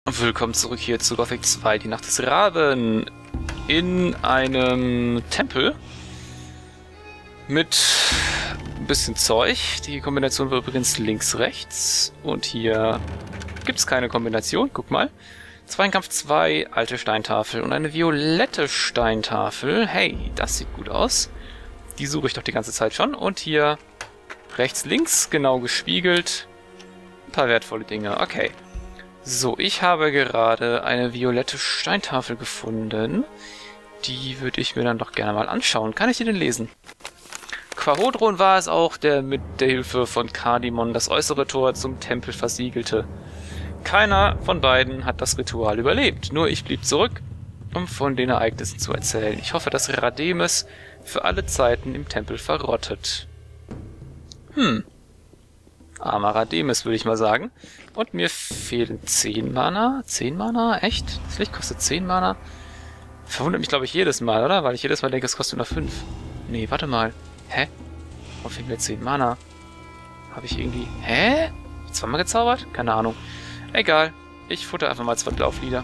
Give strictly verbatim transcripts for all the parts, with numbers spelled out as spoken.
Willkommen zurück hier zu Gothic zwei, die Nacht des Raben, in einem Tempel mit ein bisschen Zeug. Die Kombination war übrigens links-rechts und hier gibt es keine Kombination, guck mal. Zweikampf zwei, alte Steintafel und eine violette Steintafel. Hey, das sieht gut aus. Die suche ich doch die ganze Zeit schon. Und hier rechts-links, genau gespiegelt, ein paar wertvolle Dinge. Okay. So, ich habe gerade eine violette Steintafel gefunden. Die würde ich mir dann doch gerne mal anschauen. Kann ich die denn lesen? Quarhodron war es auch, der mit der Hilfe von Kardimon das äußere Tor zum Tempel versiegelte. Keiner von beiden hat das Ritual überlebt. Nur ich blieb zurück, um von den Ereignissen zu erzählen. Ich hoffe, dass Rademes für alle Zeiten im Tempel verrottet. Hm. Armer Rademes, würde ich mal sagen. Und mir fehlen zehn Mana. zehn Mana? Echt? Das Licht kostet zehn Mana? Verwundert mich, glaube ich, jedes Mal, oder? Weil ich jedes Mal denke, es kostet nur fünf. Nee, warte mal. Hä? Warum fehlen mir zehn Mana? Habe ich irgendwie... Hä? Zweimal gezaubert? Keine Ahnung. Egal. Ich futter einfach mal zwei Lauflieder.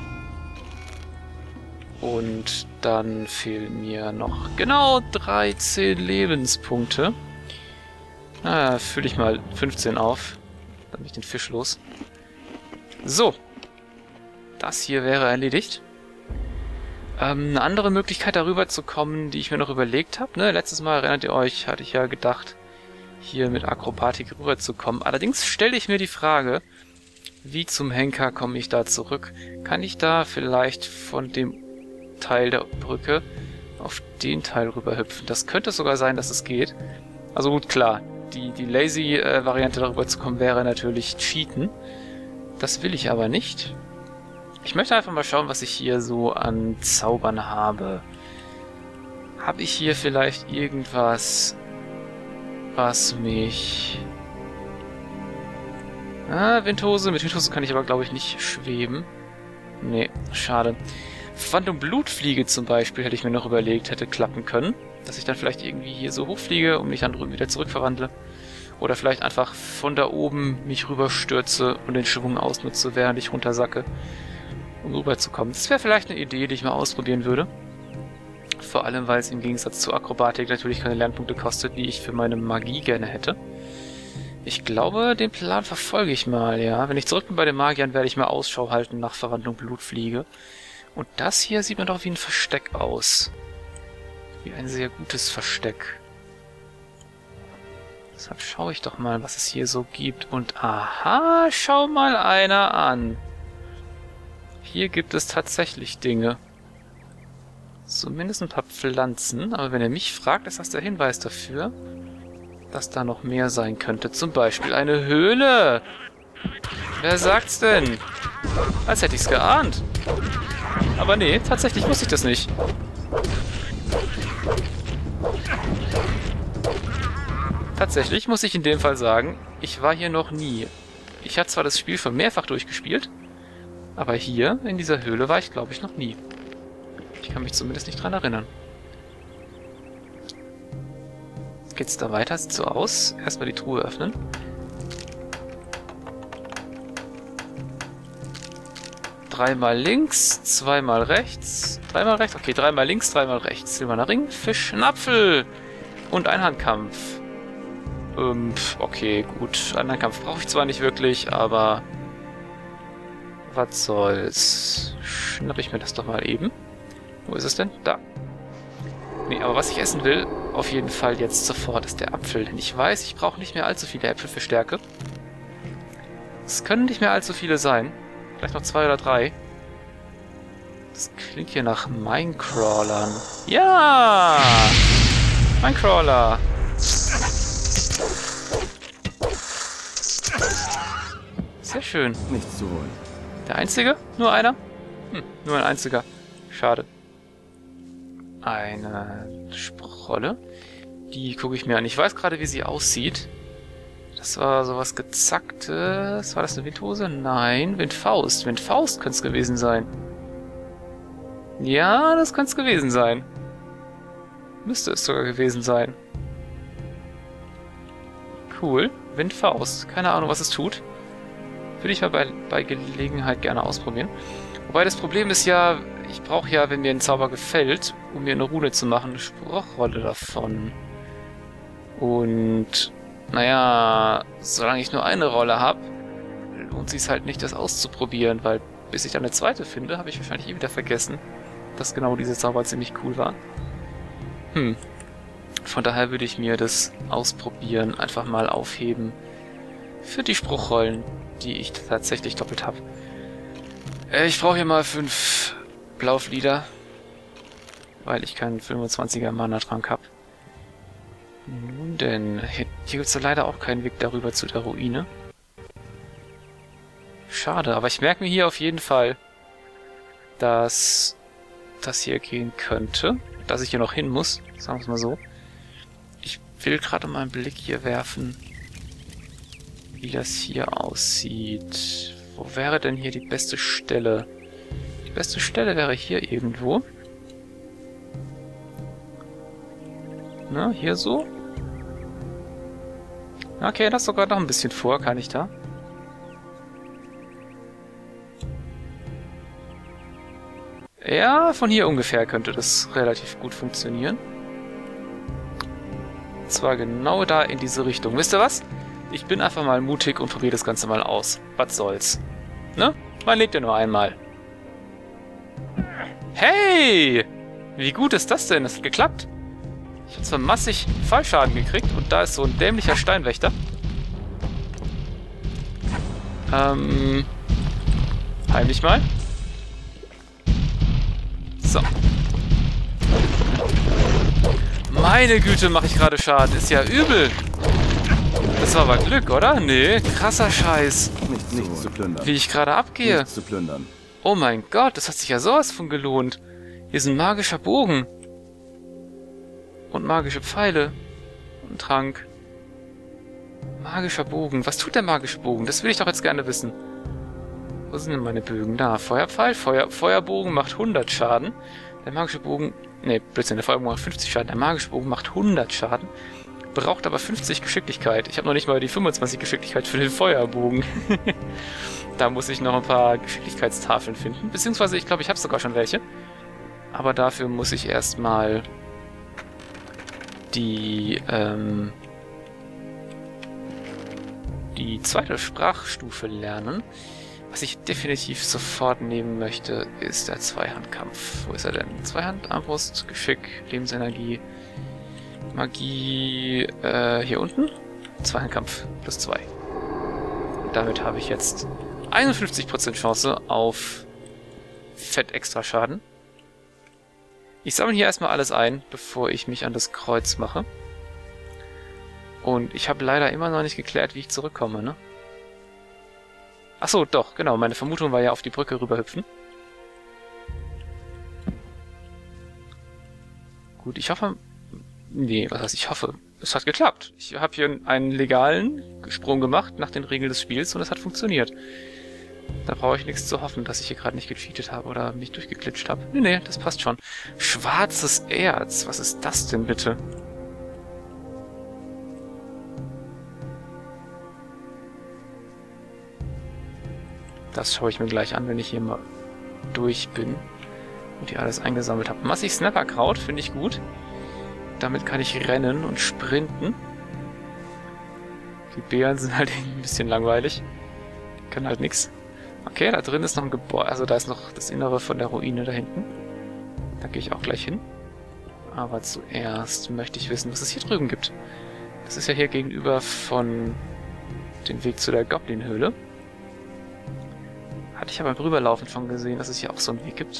Und dann fehlen mir noch genau dreizehn Lebenspunkte. Na, fülle ich mal fünfzehn auf. Dann bin ich den Fisch los. So. Das hier wäre erledigt. Ähm, eine andere Möglichkeit darüber zu kommen, die ich mir noch überlegt habe. Ne? Letztes Mal, erinnert ihr euch, hatte ich ja gedacht, hier mit Akrobatik rüberzukommen. Allerdings stelle ich mir die Frage, wie zum Henker komme ich da zurück? Kann ich da vielleicht von dem Teil der Brücke auf den Teil rüber hüpfen? Das könnte sogar sein, dass es geht. Also gut, klar. Die, die Lazy-Variante darüber zu kommen wäre natürlich Cheaten. Das will ich aber nicht. Ich möchte einfach mal schauen, was ich hier so an Zaubern habe. Habe ich hier vielleicht irgendwas, was mich... Ah, Windhose. Mit Windhose kann ich aber, glaube ich, nicht schweben. Nee, schade. Phantom Blutfliege zum Beispiel hätte ich mir noch überlegt, hätte klappen können. Dass ich dann vielleicht irgendwie hier so hochfliege und mich dann drüben wieder zurückverwandle. Oder vielleicht einfach von da oben mich rüberstürze und den Schwung ausnutze, während ich runtersacke, um rüberzukommen. Das wäre vielleicht eine Idee, die ich mal ausprobieren würde. Vor allem, weil es im Gegensatz zu Akrobatik natürlich keine Lernpunkte kostet, die ich für meine Magie gerne hätte. Ich glaube, den Plan verfolge ich mal, ja. Wenn ich zurück bin bei den Magiern, werde ich mal Ausschau halten nach Verwandlung Blutfliege. Und das hier sieht mir doch wie ein Versteck aus. Wie ein sehr gutes Versteck. Deshalb schaue ich doch mal, was es hier so gibt. Und aha, schau mal einer an. Hier gibt es tatsächlich Dinge. Zumindest ein paar Pflanzen. Aber wenn ihr mich fragt, ist das der Hinweis dafür, dass da noch mehr sein könnte. Zum Beispiel eine Höhle. Wer sagt's denn? Als hätte ich's geahnt. Aber nee, tatsächlich wusste ich das nicht. Tatsächlich muss ich in dem Fall sagen, ich war hier noch nie. Ich hatte zwar das Spiel schon mehrfach durchgespielt, aber hier in dieser Höhle war ich, glaube ich, noch nie. Ich kann mich zumindest nicht dran erinnern. Geht's da weiter? Sieht so aus. Erstmal die Truhe öffnen. Dreimal links, zweimal rechts, dreimal rechts, okay, dreimal links, dreimal rechts. Silberner Ring, Fisch, ein Apfel und ein Handkampf. Ähm, okay, gut. Einen Handkampf brauche ich zwar nicht wirklich, aber was soll's. Schnapp ich mir das doch mal eben. Wo ist es denn? Da. Nee, aber was ich essen will, auf jeden Fall jetzt sofort, ist der Apfel. Denn ich weiß, ich brauche nicht mehr allzu viele Äpfel für Stärke. Es können nicht mehr allzu viele sein. Vielleicht noch zwei oder drei. Das klingt hier nach Minecrawlern. Ja! Minecrawler! Sehr schön. Nichts zu holen. Der einzige? Nur einer? Hm, nur ein einziger. Schade. Eine Sprolle. Die gucke ich mir an. Ich weiß gerade, wie sie aussieht. Das war sowas Gezacktes. War das eine Windhose? Nein, Windfaust. Windfaust könnte es gewesen sein. Ja, das könnte es gewesen sein. Müsste es sogar gewesen sein. Cool. Windfaust. Keine Ahnung, was es tut. Würde ich mal bei, bei Gelegenheit gerne ausprobieren. Wobei das Problem ist ja, ich brauche ja, wenn mir ein Zauber gefällt, um mir eine Rune zu machen, eine Spruchrolle davon. Und, naja, solange ich nur eine Rolle habe, lohnt sich halt nicht, das auszuprobieren, weil bis ich dann eine zweite finde, habe ich wahrscheinlich eh wieder vergessen, dass genau diese Zauber ziemlich cool waren. Hm. Von daher würde ich mir das Ausprobieren einfach mal aufheben für die Spruchrollen, die ich tatsächlich doppelt habe. Äh, ich brauche hier mal fünf Blauflieder, weil ich keinen fünfundzwanziger Mana-Trank habe. Nun denn, hier, hier gibt es leider auch keinen Weg darüber zu der Ruine. Schade, aber ich merke mir hier auf jeden Fall, dass das hier gehen könnte. Dass ich hier noch hin muss, sagen wir es mal so. Ich will gerade mal einen Blick hier werfen, wie das hier aussieht. Wo wäre denn hier die beste Stelle? Die beste Stelle wäre hier irgendwo. Na, hier so? Okay, das sogar noch ein bisschen vor, kann ich da? Ja, von hier ungefähr könnte das relativ gut funktionieren. Und zwar genau da in diese Richtung. Wisst ihr was? Ich bin einfach mal mutig und probiere das Ganze mal aus. Was soll's? Ne? Man lebt ja nur einmal. Hey! Wie gut ist das denn? Das hat geklappt. Ich habe zwar massig Fallschaden gekriegt und da ist so ein dämlicher Steinwächter. Ähm... Heimlich mal. So. Meine Güte, mache ich gerade Schaden. Ist ja übel. Das war aber Glück, oder? Nee, krasser Scheiß. Nicht, nichts zu plündern. Wie ich gerade abgehe. Nichts zu plündern. Oh mein Gott, das hat sich ja sowas von gelohnt. Hier ist ein magischer Bogen. Und magische Pfeile. Und ein Trank. Magischer Bogen. Was tut der magische Bogen? Das will ich doch jetzt gerne wissen. Wo sind denn meine Bögen? Da, Feuerpfeil. Feuer, Feuerbogen macht hundert Schaden. Der magische Bogen... Ne, Blödsinn, der Feuerbogen macht fünfzig Schaden. Der magische Bogen macht hundert Schaden. Braucht aber fünfzig Geschicklichkeit. Ich habe noch nicht mal die fünfundzwanzig Geschicklichkeit für den Feuerbogen. Da muss ich noch ein paar Geschicklichkeitstafeln finden. Beziehungsweise, ich glaube, ich habe sogar schon welche. Aber dafür muss ich erstmal die, ähm... die zweite Sprachstufe lernen. Was ich definitiv sofort nehmen möchte, ist der Zweihandkampf. Wo ist er denn? Zweihand, Armbrust, Geschick, Lebensenergie, Magie, äh, hier unten. Zweihandkampf plus zwei. Und damit habe ich jetzt einundfünfzig Prozent Chance auf Fett extra Schaden. Ich sammle hier erstmal alles ein, bevor ich mich an das Kreuz mache. Und ich habe leider immer noch nicht geklärt, wie ich zurückkomme, ne? Achso, doch, genau. Meine Vermutung war ja auf die Brücke rüberhüpfen. Gut, ich hoffe... Nee, was heißt ich hoffe? Es hat geklappt. Ich habe hier einen legalen Sprung gemacht nach den Regeln des Spiels und es hat funktioniert. Da brauche ich nichts zu hoffen, dass ich hier gerade nicht gecheatet habe oder mich durchgeglitscht habe. Nee, nee, das passt schon. Schwarzes Erz. Was ist das denn bitte? Das schaue ich mir gleich an, wenn ich hier mal durch bin und hier alles eingesammelt habe. Massig Snapperkraut finde ich gut. Damit kann ich rennen und sprinten. Die Beeren sind halt ein bisschen langweilig. Kann halt nichts. Okay, da drin ist noch ein Gebäude. Also da ist noch das Innere von der Ruine da hinten. Da gehe ich auch gleich hin. Aber zuerst möchte ich wissen, was es hier drüben gibt. Das ist ja hier gegenüber von dem Weg zu der Goblin-Höhle. Hatte ich aber beim Rüberlaufen schon gesehen, dass es hier auch so einen Weg gibt.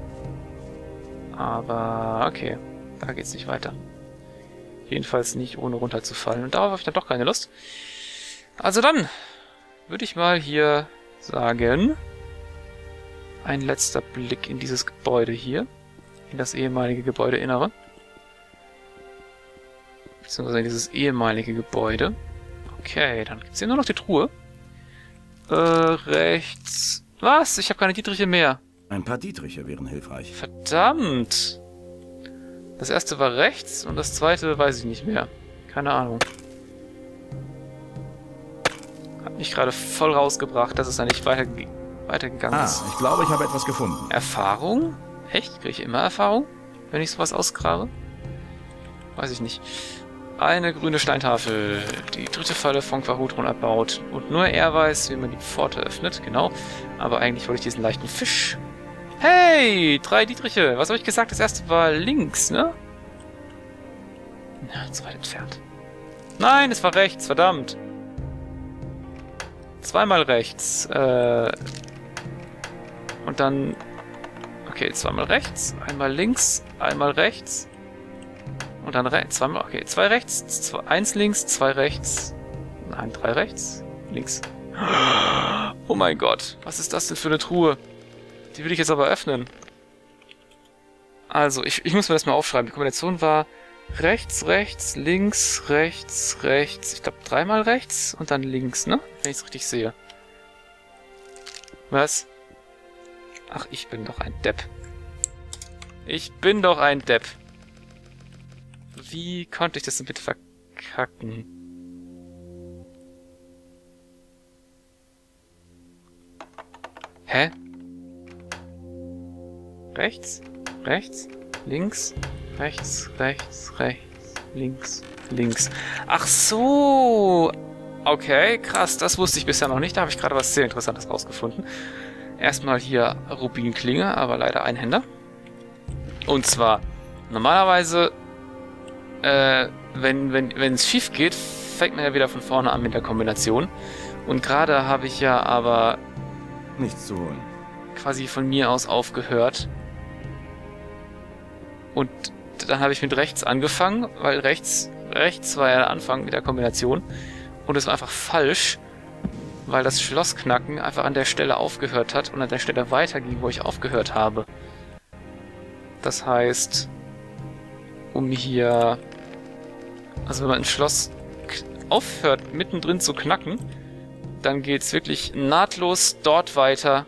Aber okay, da geht's nicht weiter. Jedenfalls nicht, ohne runterzufallen. Und darauf habe ich dann doch keine Lust. Also dann würde ich mal hier sagen, ein letzter Blick in dieses Gebäude hier. In das ehemalige Gebäudeinnere. Beziehungsweise in dieses ehemalige Gebäude. Okay, dann gibt's hier nur noch die Truhe. Äh, rechts... Was? Ich habe keine Dietriche mehr. Ein paar Dietriche wären hilfreich. Verdammt! Das erste war rechts und das zweite weiß ich nicht mehr. Keine Ahnung. mich gerade voll rausgebracht, dass es da nicht weiterge weitergegangen Ah, ist. ich glaube, ich habe etwas gefunden. Erfahrung? Echt? Kriege ich immer Erfahrung, wenn ich sowas ausgrabe? Weiß ich nicht. Eine grüne Steintafel. Die dritte Falle von Quarhutron erbaut. Und nur er weiß, wie man die Pforte öffnet. Genau. Aber eigentlich wollte ich diesen leichten Fisch. Hey! Drei Dietriche. Was habe ich gesagt? Das erste war links, ne? Ja, zu weit entfernt. Nein, es war rechts. Verdammt. Zweimal rechts. Äh... Und dann... Okay, zweimal rechts. Einmal links. Einmal rechts. Und dann rechts, zweimal, okay, zwei rechts, zwei, eins links, zwei rechts, nein, drei rechts, links. Oh mein Gott, was ist das denn für eine Truhe? Die will ich jetzt aber öffnen. Also, ich, ich muss mir das mal aufschreiben. Die Kombination war rechts, rechts, links, rechts, rechts. Ich glaube dreimal rechts und dann links, ne? Wenn ich es richtig sehe. Was? Ach, ich bin doch ein Depp. Ich bin doch ein Depp. Wie konnte ich das denn bitte verkacken? Hä? Rechts? Rechts? Links? Rechts? Rechts? Rechts? Links? Links? Ach so! Okay, krass. Das wusste ich bisher noch nicht. Da habe ich gerade was sehr Interessantes rausgefunden. Erstmal hier Rubinklinge, aber leider Einhänder. Und zwar, normalerweise... Äh, wenn wenn wenn es schief geht, fängt man ja wieder von vorne an mit der Kombination. Und gerade habe ich ja aber Nichts zu holen. quasi von mir aus aufgehört. Und dann habe ich mit rechts angefangen, weil rechts rechts war ja der Anfang mit der Kombination. Und es war einfach falsch, weil das Schlossknacken einfach an der Stelle aufgehört hat und an der Stelle weiterging, wo ich aufgehört habe. Das heißt... um hier... Also wenn man ein Schloss aufhört, mittendrin zu knacken, dann geht's wirklich nahtlos dort weiter.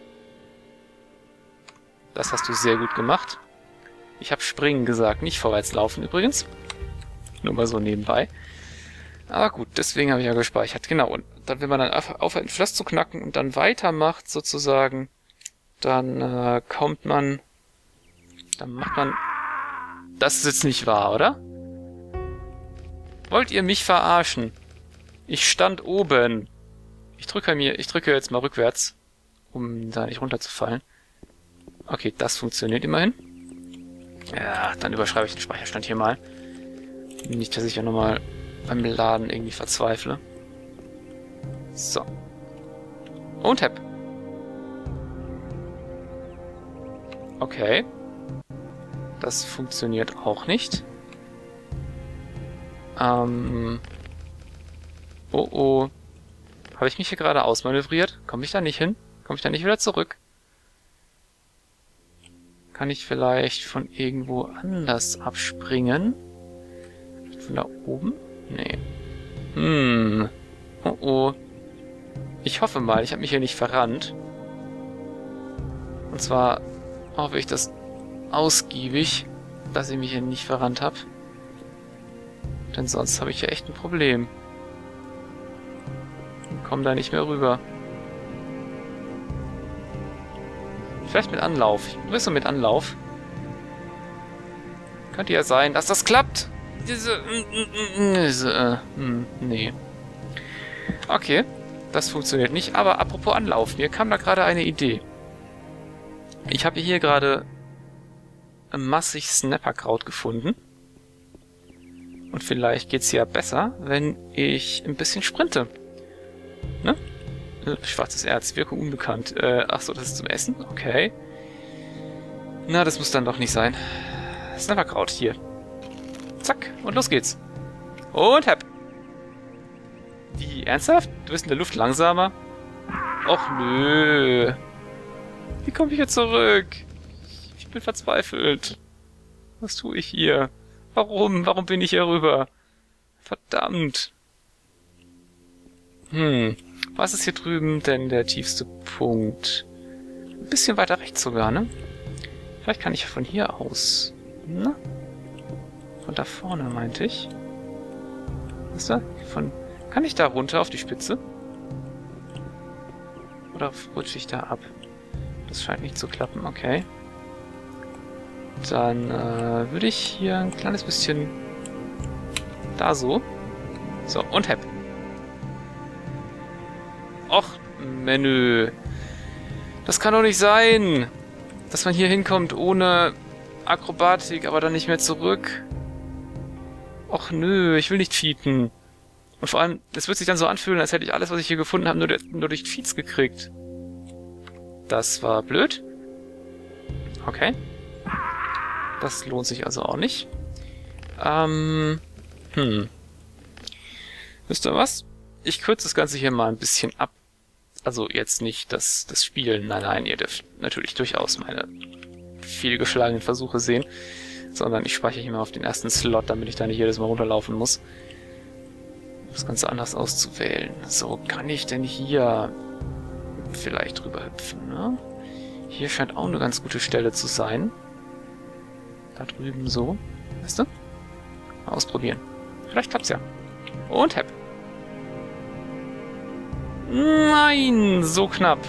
Das hast du sehr gut gemacht. Ich habe springen gesagt, nicht vorwärts laufen übrigens. Nur mal so nebenbei. Aber gut, deswegen habe ich ja gespeichert. Genau, und dann, wenn man dann aufhört, ein Schloss zu knacken und dann weitermacht sozusagen, dann äh, kommt man... Dann macht man... Das ist jetzt nicht wahr, oder? Wollt ihr mich verarschen? Ich stand oben. Ich drücke mir, ich drücke jetzt mal rückwärts, um da nicht runterzufallen. Okay, das funktioniert immerhin. Ja, dann überschreibe ich den Speicherstand hier mal. Nicht, dass ich ja nochmal beim Laden irgendwie verzweifle. So. Und Hepp. Okay. Das funktioniert auch nicht. Ähm. Oh oh. Habe ich mich hier gerade ausmanövriert? Komme ich da nicht hin? Komme ich da nicht wieder zurück? Kann ich vielleicht von irgendwo anders abspringen? Von da oben? Nee. Hm. Oh oh. Ich hoffe mal, ich habe mich hier nicht verrannt. Und zwar hoffe ich, dass ausgiebig, dass ich mich hier nicht verrannt habe. Denn sonst habe ich hier echt ein Problem. Komm da nicht mehr rüber. Vielleicht mit Anlauf. Ich wüsste mit Anlauf. Könnte ja sein, dass das klappt. Diese... diese äh, hm, nee. Okay. Das funktioniert nicht. Aber apropos Anlauf. Mir kam da gerade eine Idee. Ich habe hier gerade massig Snapperkraut gefunden. Und vielleicht geht's ja besser, wenn ich ein bisschen sprinte. Ne? Schwarzes Erz, Wirkung unbekannt. Äh, achso, das ist zum Essen? Okay. Na, das muss dann doch nicht sein. Snapperkraut hier. Zack, und los geht's. Und hepp. Wie, ernsthaft? Du bist in der Luft langsamer? Och nö. Wie komme ich jetzt zurück? Ich bin verzweifelt. Was tue ich hier? Warum? Warum bin ich hier rüber? Verdammt. Hm. Was ist hier drüben denn der tiefste Punkt? Ein bisschen weiter rechts sogar, ne? Vielleicht kann ich von hier aus... Na? Von da vorne, meinte ich. Was ist da? Von... Kann ich da runter auf die Spitze? oder rutsche ich da ab? Das scheint nicht zu klappen, okay. Dann äh, würde ich hier ein kleines bisschen da so. So, und hepp. Och, Menü. Das kann doch nicht sein, dass man hier hinkommt ohne Akrobatik, aber dann nicht mehr zurück. Och nö, ich will nicht cheaten. Und vor allem, das wird sich dann so anfühlen, als hätte ich alles, was ich hier gefunden habe, nur, nur durch Cheats gekriegt. Das war blöd. Okay. Das lohnt sich also auch nicht. Ähm, hm. Wisst ihr was? Ich kürze das Ganze hier mal ein bisschen ab. Also jetzt nicht das, das Spielen. Nein, nein, ihr dürft natürlich durchaus meine fehlgeschlagenen Versuche sehen. Sondern ich speichere hier mal auf den ersten Slot, damit ich da nicht jedes Mal runterlaufen muss. Um das Ganze anders auszuwählen. So, kann ich denn hier vielleicht drüber hüpfen, ne? Hier scheint auch eine ganz gute Stelle zu sein. Da drüben so. Weißt du? Mal ausprobieren. Vielleicht klappt's ja. Und hepp. Nein, so knapp.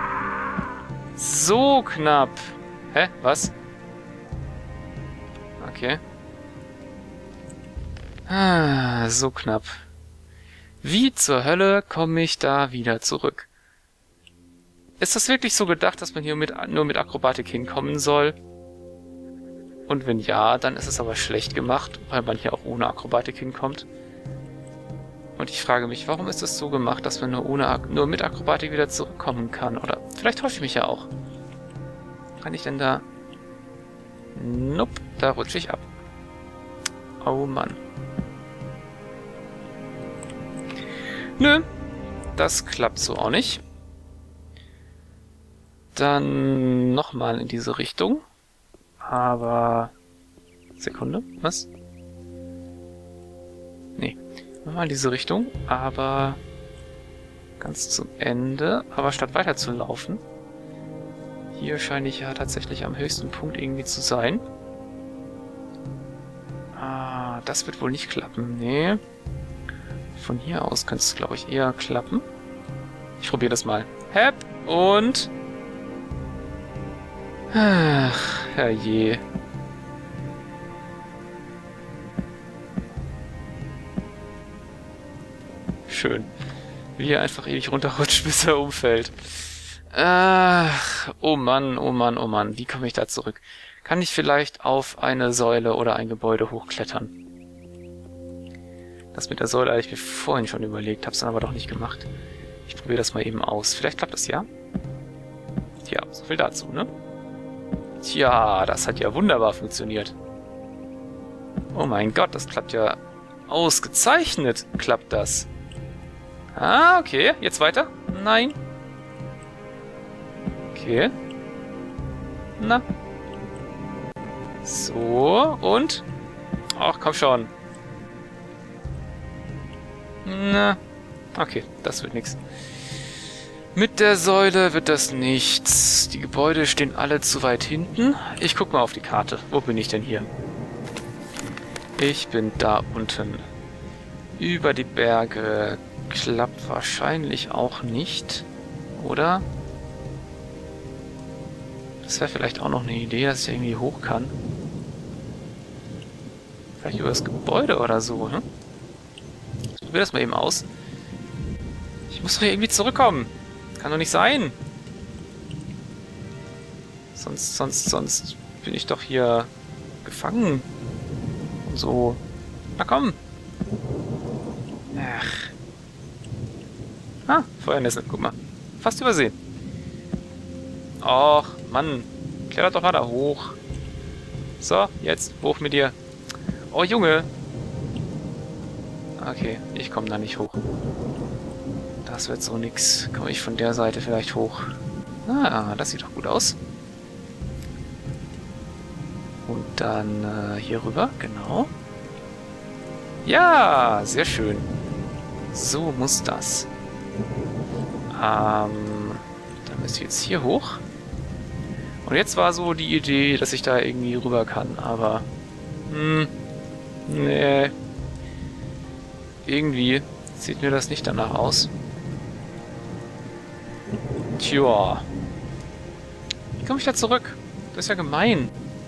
So knapp. Hä? Was? Okay. Ah, so knapp. Wie zur Hölle komme ich da wieder zurück? Ist das wirklich so gedacht, dass man hier mit, nur mit Akrobatik hinkommen soll? Und wenn ja, dann ist es aber schlecht gemacht, weil man hier auch ohne Akrobatik hinkommt. Und ich frage mich, warum ist es so gemacht, dass man nur, ohne, nur mit Akrobatik wieder zurückkommen kann? Oder vielleicht täusche ich mich ja auch. Kann ich denn da... Nope, da rutsche ich ab. Oh Mann. Nö, das klappt so auch nicht. Dann nochmal in diese Richtung. Aber... Sekunde, was? Nee, nochmal in diese Richtung, aber ganz zum Ende. Aber statt weiter zu laufen, hier scheine ich ja tatsächlich am höchsten Punkt irgendwie zu sein. Ah, das wird wohl nicht klappen, nee. Von hier aus könnte es, glaube ich, eher klappen. Ich probiere das mal. Hepp und... Ach, herrje. Schön. Wie er einfach ewig runterrutscht, bis er umfällt. Ach, oh Mann, oh Mann, oh Mann. Wie komme ich da zurück? Kann ich vielleicht auf eine Säule oder ein Gebäude hochklettern? Das mit der Säule hatte ich mir vorhin schon überlegt, hab's dann aber doch nicht gemacht. Ich probiere das mal eben aus. Vielleicht klappt das ja? Tja, so viel dazu, ne? Tja, das hat ja wunderbar funktioniert. Oh mein Gott, das klappt ja ausgezeichnet. Klappt das. Ah, okay. Jetzt weiter? Nein. Okay. Na. So, und? Ach, komm schon. Na. Okay, das wird nichts. Mit der Säule wird das nichts. Die Gebäude stehen alle zu weit hinten. Ich guck mal auf die Karte. Wo bin ich denn hier? Ich bin da unten. Über die Berge. Klappt wahrscheinlich auch nicht. Oder? Das wäre vielleicht auch noch eine Idee, dass ich irgendwie hoch kann. Vielleicht über das Gebäude oder so, hm? Ich probiere das mal eben aus. Ich muss doch hier irgendwie zurückkommen. Kann doch nicht sein. Sonst, sonst, sonst bin ich doch hier gefangen. Und so. Na komm. Ach. Ah, Feuernässe, guck mal. Fast übersehen. Och, Mann. Kletter doch mal da hoch. So, jetzt, hoch mit dir. Oh, Junge. Okay, ich komme da nicht hoch. Das wird so nix. Komme ich von der Seite vielleicht hoch? Ah, das sieht doch gut aus. Und dann äh, hier rüber, genau. Ja, sehr schön. So muss das. Ähm, dann müsste ich jetzt hier hoch. Und jetzt war so die Idee, dass ich da irgendwie rüber kann, aber... Hm, nee. Irgendwie sieht mir das nicht danach aus. Tja. Wie komme ich da zurück? Das ist ja gemein.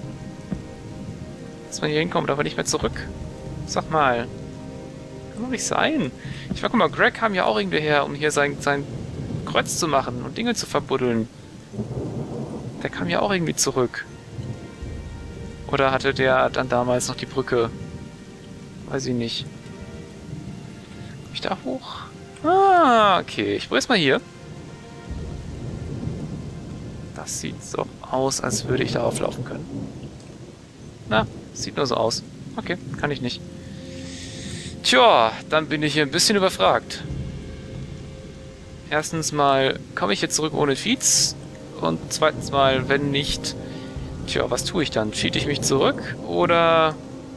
Dass man hier hinkommt, aber nicht mehr zurück. Sag mal. Kann doch nicht sein. Ich war, guck mal, Greg kam ja auch irgendwie her, um hier sein, sein Kreuz zu machen und Dinge zu verbuddeln. Der kam ja auch irgendwie zurück. Oder hatte der dann damals noch die Brücke? Weiß ich nicht. Komm ich da hoch? Ah, okay. Ich probier's mal hier. Das sieht so aus, als würde ich da auflaufen können. Na, sieht nur so aus. Okay, kann ich nicht. Tja, dann bin ich hier ein bisschen überfragt. Erstens mal, komme ich jetzt zurück ohne Cheats? Und zweitens mal, wenn nicht... Tja, was tue ich dann? Cheat ich mich zurück? Oder...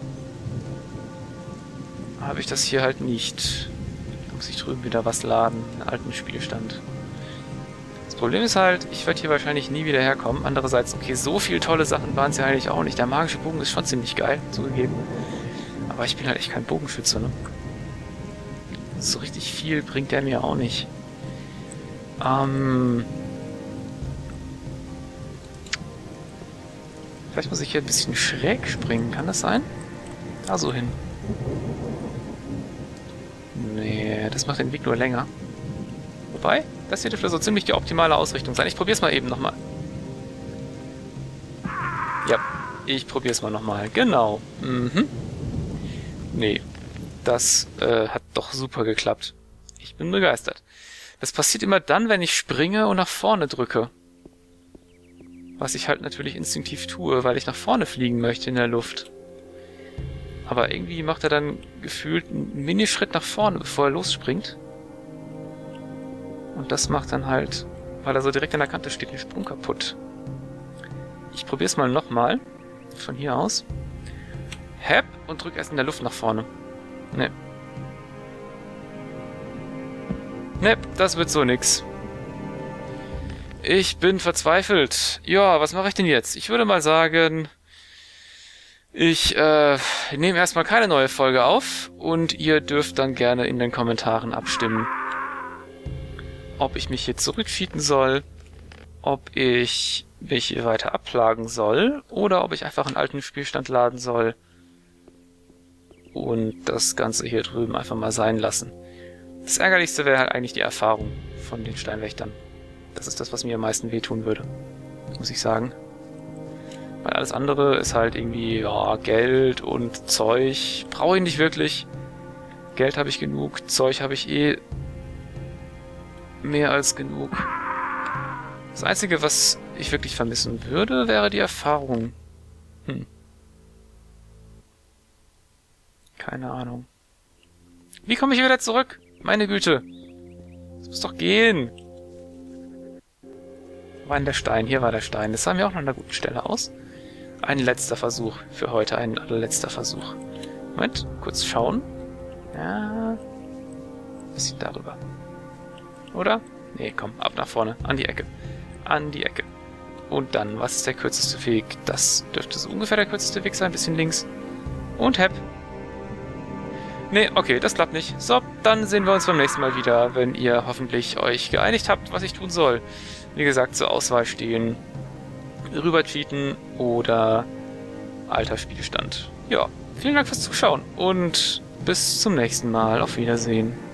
habe ich das hier halt nicht? Da muss ich drüben wieder was laden. Einen alten Spielstand. Das Problem ist halt, ich werde hier wahrscheinlich nie wieder herkommen. Andererseits, okay, so viele tolle Sachen waren es ja eigentlich auch nicht. Der magische Bogen ist schon ziemlich geil, zugegeben. Aber ich bin halt echt kein Bogenschütze, ne? So richtig viel bringt der mir auch nicht. Ähm... Vielleicht muss ich hier ein bisschen schräg springen. Kann das sein? Da so hin. Nee, das macht den Weg nur länger. Wobei, das hier dürfte so ziemlich die optimale Ausrichtung sein. Ich probier's mal eben nochmal. Ja, ich probier's mal nochmal. Genau. Mhm. Nee, das äh, hat doch super geklappt. Ich bin begeistert. Das passiert immer dann, wenn ich springe und nach vorne drücke. Was ich halt natürlich instinktiv tue, weil ich nach vorne fliegen möchte in der Luft. Aber irgendwie macht er dann gefühlt einen Minischritt nach vorne, bevor er losspringt. Und das macht dann halt, weil er so direkt an der Kante steht, den Sprung kaputt. Ich probiere es mal nochmal. Von hier aus. Hep und drück erst in der Luft nach vorne. Ne. Ne, das wird so nix. Ich bin verzweifelt. Ja, was mache ich denn jetzt? Ich würde mal sagen, ich äh, nehme erstmal keine neue Folge auf und ihr dürft dann gerne in den Kommentaren abstimmen, ob ich mich hier zurückcheaten soll, ob ich mich hier weiter abplagen soll oder ob ich einfach einen alten Spielstand laden soll und das Ganze hier drüben einfach mal sein lassen. Das Ärgerlichste wäre halt eigentlich die Erfahrung von den Steinwächtern. Das ist das, was mir am meisten wehtun würde, muss ich sagen. Weil alles andere ist halt irgendwie, ja, Geld und Zeug. Brauche ich nicht wirklich. Geld habe ich genug, Zeug habe ich eh mehr als genug. Das Einzige, was ich wirklich vermissen würde, wäre die Erfahrung. Hm. Keine Ahnung. Wie komme ich wieder zurück? Meine Güte. Das muss doch gehen. Wo war denn der Stein? Hier war der Stein. Das sah mir auch noch an einer guten Stelle aus. Ein letzter Versuch für heute. Ein allerletzter Versuch. Moment, kurz schauen. Ja. Was sieht darüber? Oder? Nee, komm, ab nach vorne. An die Ecke. An die Ecke. Und dann, was ist der kürzeste Weg? Das dürfte so ungefähr der kürzeste Weg sein. Ein bisschen links. Und Hep. Nee, okay, das klappt nicht. So, dann sehen wir uns beim nächsten Mal wieder, wenn ihr hoffentlich euch geeinigt habt, was ich tun soll. Wie gesagt, zur Auswahl stehen, rüber cheaten oder alter Spielstand. Ja, vielen Dank fürs Zuschauen und bis zum nächsten Mal. Auf Wiedersehen.